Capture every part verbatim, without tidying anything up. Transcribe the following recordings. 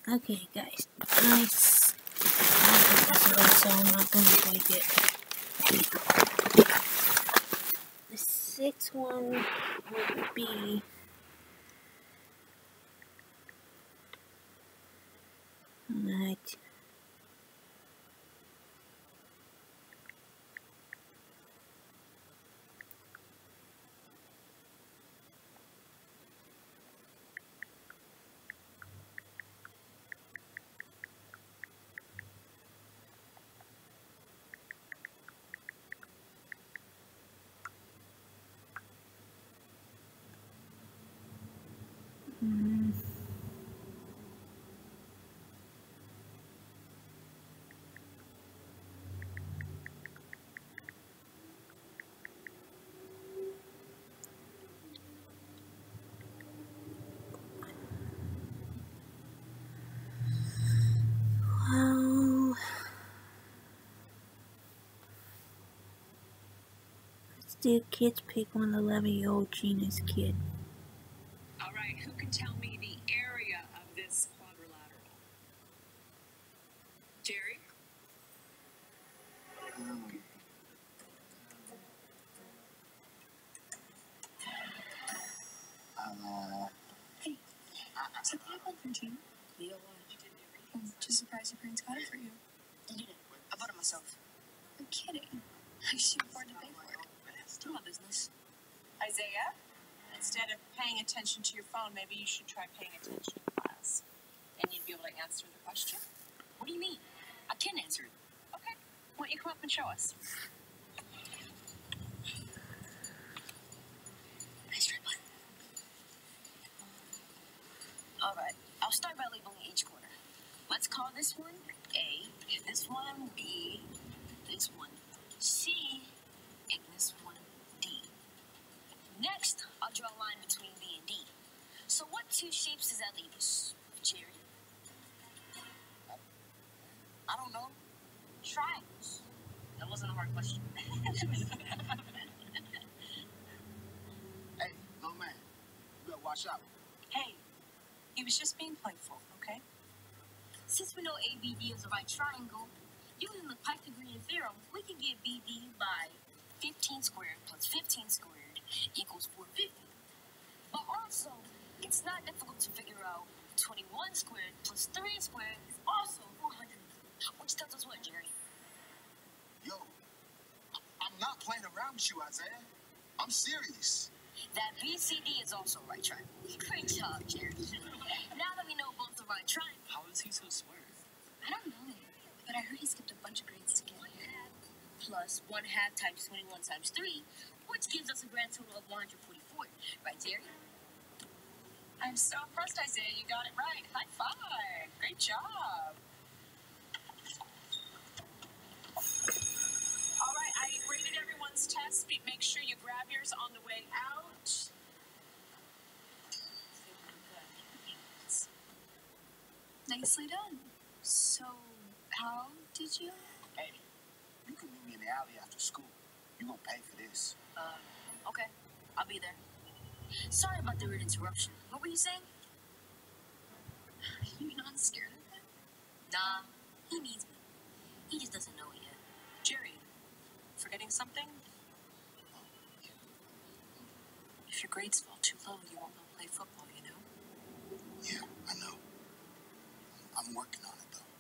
Okay, guys. Nice. So I'm not going to like it. The sixth one would be right. Mm. Well, let's do kids pick one eleven-year-old Gina's kid. All right, who can tell me the area of this quadrilateral? Jerry? Um, uh, Hey, is that the one from Gina? You don't want it. I'm just surprised your parents got it for you. You did. I bought it myself. You're kidding. I should afford to pay for it. It's my business. Isaiah, instead of paying attention to your phone, maybe you should try paying attention in class. And you'd be able to answer the question. What do you mean? I can answer it. Okay. Why don't you come up and show us? Nice try, bud. All right. I'll start by labeling each corner. Let's call this one A, this one B, this one C, and this one D. Next, I'll draw a line between B and D. So what two shapes does that leave us, Jerry? I don't know. Triangles. That wasn't a hard question. hey, little man, you better watch out. Hey, he was just being playful, okay? Since we know A B D is the right triangle, using the Pythagorean theorem, we can get B D by fifteen squared plus fifteen squared equals four hundred fifty. But also, it's not difficult to figure out twenty-one squared plus three squared is also four hundred. Which tells us what, Jerry? Yo, I'm not playing around with you, Isaiah. I'm serious. That B C D is also a right triangle. Great job, Jerry. Now that we know both the right triangles. How is he so smart? I don't know, but I heard he skipped a bunch of grades to get here. Plus one half times twenty-one times three, which gives us a grand total of one hundred forty-four. Right, Jerry? I'm so impressed, Isaiah. You got it right. High five. Great job. All right, I graded everyone's test. Make sure you grab yours on the way out. Nicely done. So, how did you? Hey, you can meet me in the alley after school. You gonna pay for this. Uh, okay. I'll be there. Sorry about the rude interruption. What were you saying? You're not scared of him? Nah, he needs me. He just doesn't know it yet. Jerry, forgetting something? If your grades fall too low, you won't be able to play football, you know? Yeah, I know. I'm working on it, though.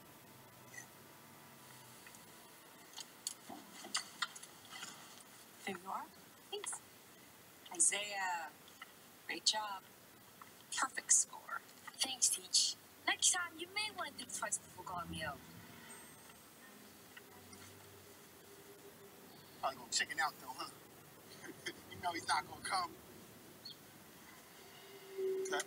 There you are. Thanks. Isaiah, great job. Perfect score. Thanks, Teach. Next time, you may want to think twice before calling me out. Probably gonna chicken out, though, huh? You know he's not gonna come. Okay.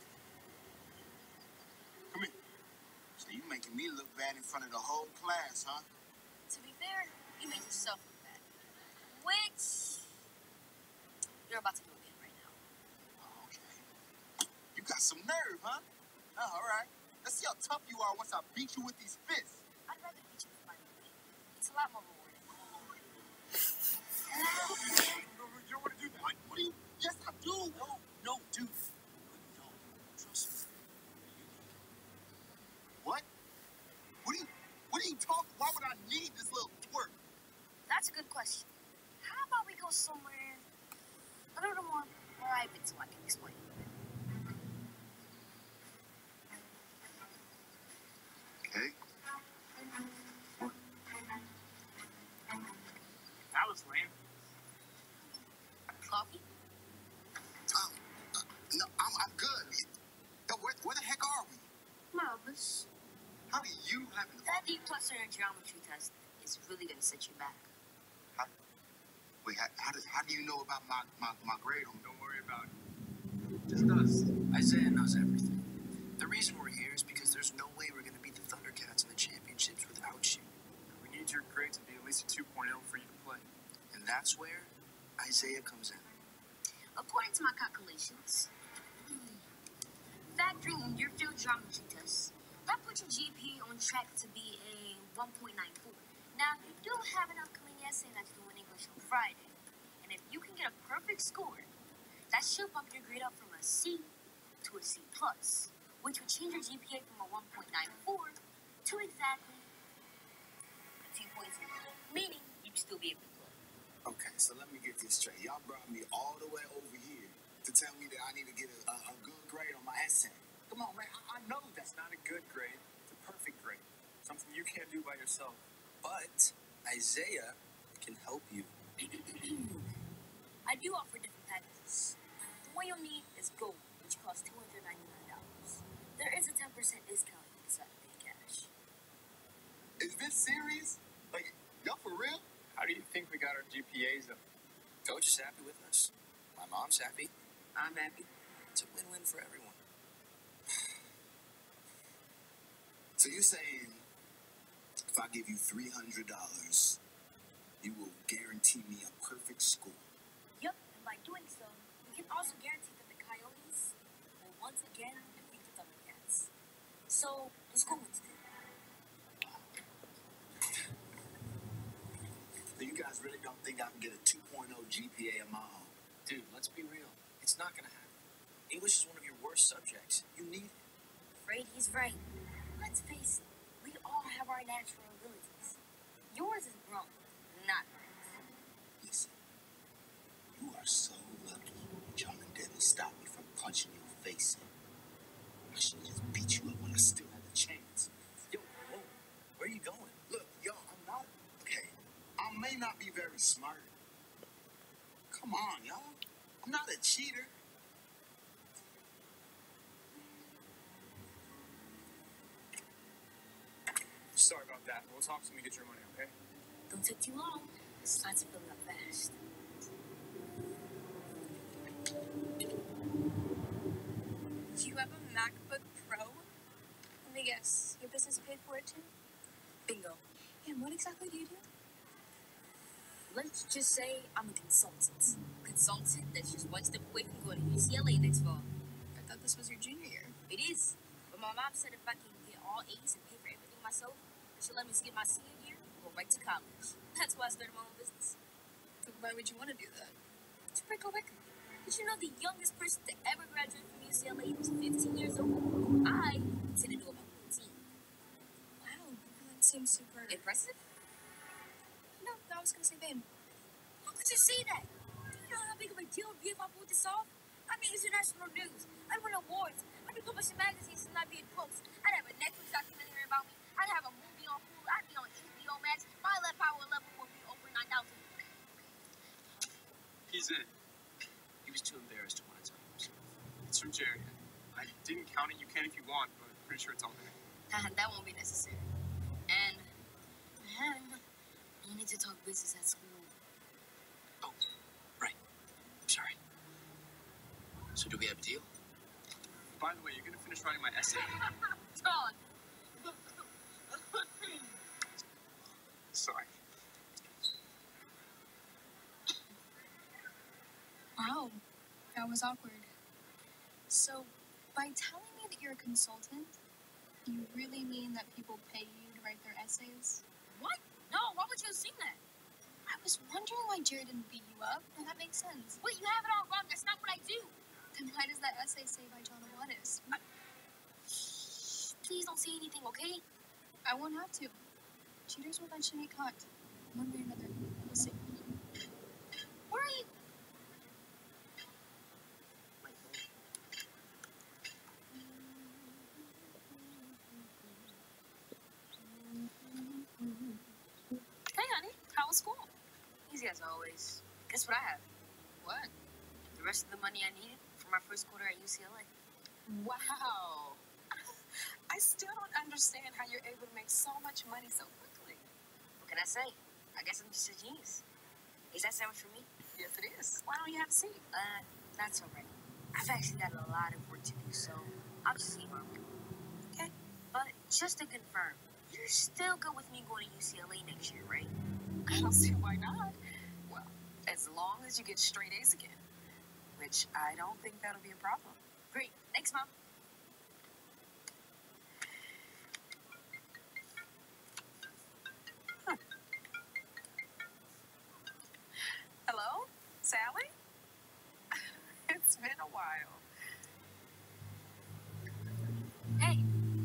Come here. So you making me look bad in front of the whole class, huh? To be fair, you made yourself look bad. Which you're about to do again right now. Oh, okay. You got some nerve, huh? Oh, all right. Let's see how tough you are once I beat you with these fists. I'd rather beat you with my movie. It's a lot more rewarding. You don't want to do that. What, what do you? Yes, I do. No, no, dude. No, trust me. somewhere a little more private so I can explain. Okay. That was lame. Coffee? Um, uh, no, I'm, I'm good. Yo, where, where the heck are we? Marvelous. How do you happen to... That D plus on your geometry test is really going to set you back. How, wait, how, how, do, how do you know about my, my, my grade on... Don't worry about it. Just us. Isaiah knows everything. The reason we're here is because there's no way we're going to beat the Thundercats in the championships without you. We need your grade to be at least a two point oh for you to play. And that's where Isaiah comes in. According to my calculations, factoring in your field geometry tests, that puts your G P A on track to be a one point nine four. Now, you do have an upcoming essay that's due in English on Friday. And if you can get a perfect score, that should bump your grade up from a C to a C plus, which would change your G P A from a one point nine four to exactly a two point oh, meaning you'd still be able to play. Okay, so let me get this straight. Y'all brought me all the way over here to tell me that I need to get a, a, a good grade on my essay. Come on, man. I, I know that's It's not a good grade. It's a perfect grade. Something you can't do by yourself. But Isaiah can help you. I do offer different packages. The one you'll need is gold, which costs two hundred ninety-nine dollars. There is a ten percent discount if you decide to pay cash. Is this serious? Like, y'all for real? How do you think we got our G P As up? Coach is happy with us. My mom's happy. I'm happy. It's a win-win for everyone. So you're saying if I give you three hundred dollars, you will guarantee me a perfect score? Yep, and by doing so, you can also guarantee that the Coyotes will once again defeat the Thundercats. So, the school wins too. So you guys really don't think I can get a two point oh G P A of my own? Dude, let's be real. It's not going to happen. English is one of your worst subjects. You need it. Afraid he's right. Let's face it, we all have our natural abilities. Yours is wrong, not mine. Listen, you are so lucky John and Dennis stopped me from punching your face in. I should have just beat you up when I still had the chance. Yo, whoa. Where are you going? Look, yo, I'm not... Okay, I may not be very smart. Come on, y'all. I'm not a cheater. Sorry about that. We'll talk when we get your money, okay? Don't take too long. The slots are filling up fast. Do you have a MacBook Pro? Let me guess. Your business paid for it too? Bingo. And what exactly do you do? Let's just say I'm a consultant. Consultant that's just one step away from going to U C L A next fall. I thought this was your junior year. It is. But my mom said if I can get all A's and pay for everything myself, she'll let me skip my senior year and go right to college. That's why I started my own business. But why would you want to do that? To break a record. Did you know the youngest person to ever graduate from U C L A was fifteen years old? I intend to do it by fourteen. Wow, that seems super Impressive? No, I was gonna say vain. How could you say that? Do you know how big of a deal it would be if I pulled this off? I'd be international news. I'd win awards. I'd be published in magazines and I'd be in books. I'd have a Netflix documentary about me. I'd have a movie on Hulu. I'd be on H B O Max. My lead power level would be over nine thousand. He's in. He was too embarrassed to want to tell you himself. It's from Jerry. I didn't count it. You can if you want, but I'm pretty sure it's on there. That won't be necessary. And and I need to talk business at school. Oh, right. Sorry. So do we have a deal? By the way, you're gonna finish writing my essay? Todd. Sorry. Wow, that was awkward. So, by telling me that you're a consultant, you really mean that people pay you to write their essays? What? No, why would you assume that? I was wondering why Jared didn't beat you up. Now that makes sense. Wait, you have it all wrong. That's not what I do. Then why does that essay say by John Awatis? Shh, please don't say anything, okay? I won't have to. Cheaters will eventually get caught. One way or another. We'll see. Where are was school? Easy as always. Guess what I have? What? The rest of the money I needed for my first quarter at U C L A. Wow. I still don't understand how you're able to make so much money so quickly. What can I say? I guess I'm just a genius. Is that sandwich for me? Yes, it is. Why don't you have a seat? Uh, that's all right. I've actually got a lot of work to do, so I'll just leave on. Okay. But just to confirm, you're still good with me going to U C L A next year, right? I don't see why not. Well, as long as you get straight A's again, which I don't think that'll be a problem. Great. Thanks, Mom. Hello? Sally? It's been a while. Hey.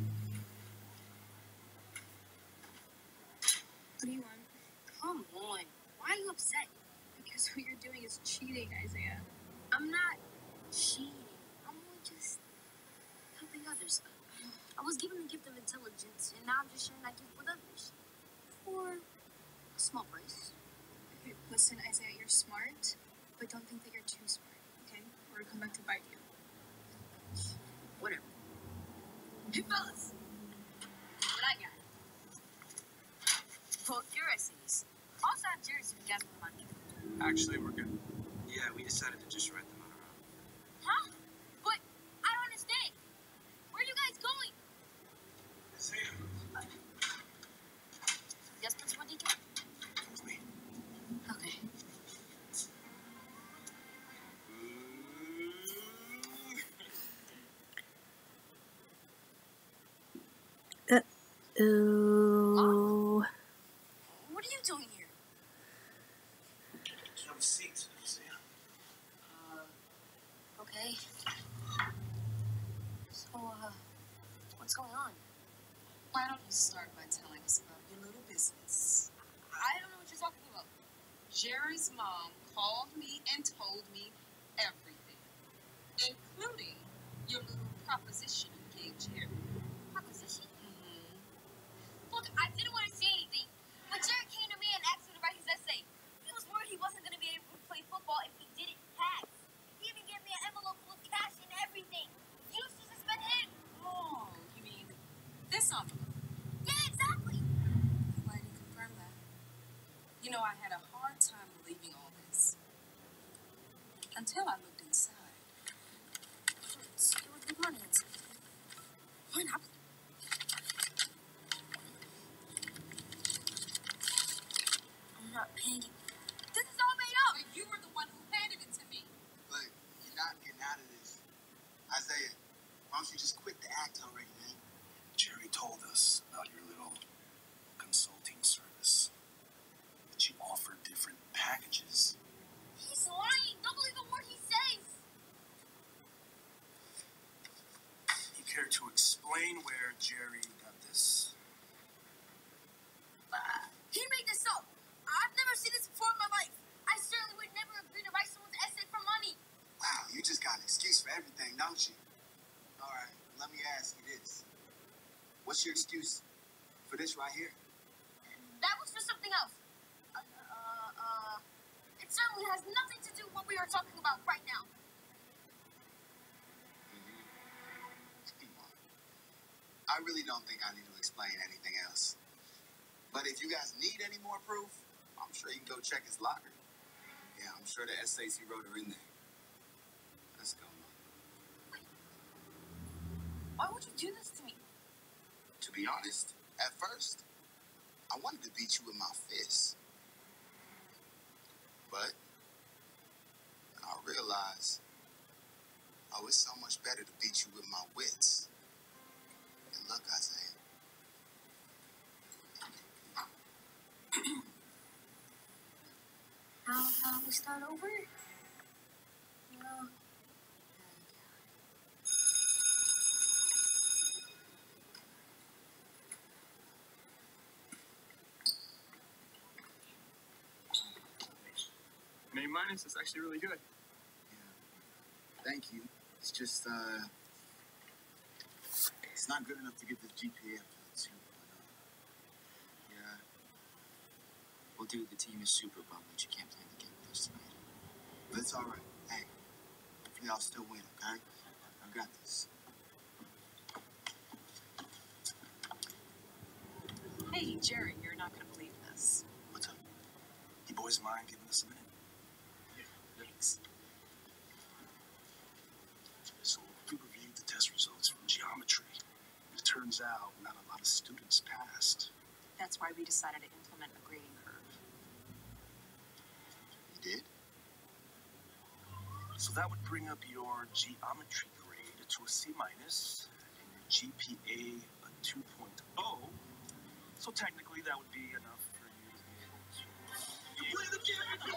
What do you want? Come on. Why are you upset? Because what you're doing is cheating, Isaiah. I'm not cheating. I'm only just helping others. I was given the gift of intelligence, and now I'm just sharing that gift with others. For a small price. Okay, listen, Isaiah, you're smart, but don't think that you're too smart, okay? Or it'll come back to bite you. Whatever. Hey, fellas. What I got? Well, your essays. Also have Jerry's if you guys want money. Actually, we're good. Yeah, we decided to just rent them on our own. Huh? But I don't understand. Where are you guys going? Sam. Yes, Principal Deacon? It's me. Okay. Ooh. What are you doing here? Have a seat, Sam. Uh, okay. So, uh, what's going on? Why don't you start by telling us about your little business? I don't know what you're talking about. Jerry's mom called me and told me everything, including your little proposition you gave Jerry. Proposition? Mm-hmm. Look, I didn't want to say anything, but Jerry came to me and asked me to write his essay. He was worried he wasn't going to be able to play football if he didn't pass. He even gave me an envelope full of cash and everything. You used to suspend him. Oh, you mean this envelope? Yeah, exactly. Why did you confirm that? You know, I had a hard time believing all this until I looked inside. It's, it was good money inside. Why not? I'm not paying you. This is all made up. But you were the one who handed it to me. But you're not getting out of this. Isaiah, why don't you just quit the act already, man? Jerry told us about your little consulting service. That you offer different packages. He's lying. Don't believe a word he says. You care to explain where Jerry got this? He made this up. I've never seen this before in my life. I certainly would never agree to write someone's essay for money. Wow, you just got an excuse for everything, don't you? All right, let me ask you this. What's your excuse for this right here? That was for something else. Uh, uh, uh, it certainly has nothing to do with what we are talking about right now. Come on. I really don't think I need to explain anything else. But if you guys need any more proof, I'm sure you can go check his locker. Yeah, I'm sure the essays he wrote are in there. Let's go, man. Why would you do this to me? To be honest, at first, I wanted to beat you with my fists. But I realized, oh, it's so much better to beat you with my wits. And look, Isaiah. How about we start over? No. An A minus is actually really good. Thank you. It's just, uh, it's not good enough to get this G P A up to the two. But, uh, yeah. Well, dude, the team is super bummed that you can't play the game with us tonight. That's all right. Hey, hopefully I'll still win, okay? I got this. Hey, Jerry, you're not going to believe this. What's up? You boys mind giving us a minute? Thanks. So we reviewed the test results from geometry. It turns out not a lot of students passed. That's why we decided to implement a grading curve. You did? So that would bring up your geometry grade to a C minus and your G P A a two point oh. So technically that would be enough for you to be able to play the game.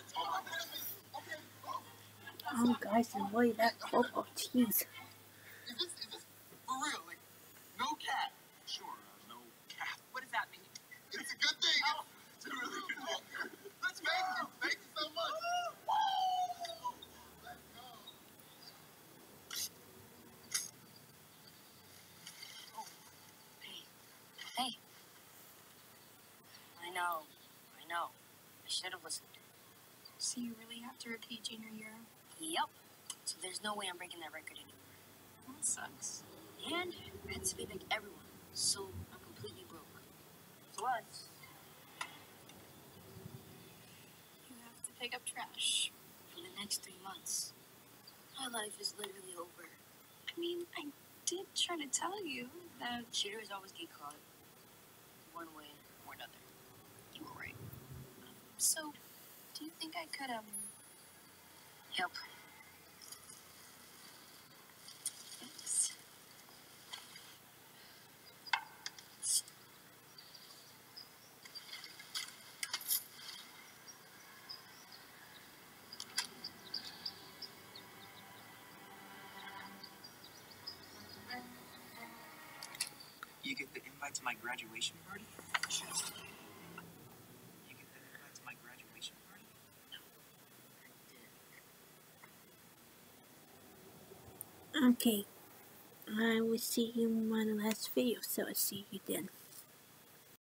Oh, guys, enjoy that cup of cheese. Is this, is this for real? Like, no cap? Sure, uh, no cap. What does that mean? It's a good thing. It's a really good thing. Let's thank you. Thank you so much. Let's go. Hey, hey. I know, I know. I should have listened. So you really have to repeat junior year? Yep. So there's no way I'm breaking that record anymore. That sucks. And I had to pay back everyone, so I'm completely broke. Plus, You have to pick up trash. for the next three months, my life is literally over. I mean, I did try to tell you that. Cheaters always get caught, one way or another. You were right. So, do you think I could, um, Help. thanks. You get the invite to my graduation party? You get the invite to my graduation party? Okay. I will see you in my last video, so I'll see you then.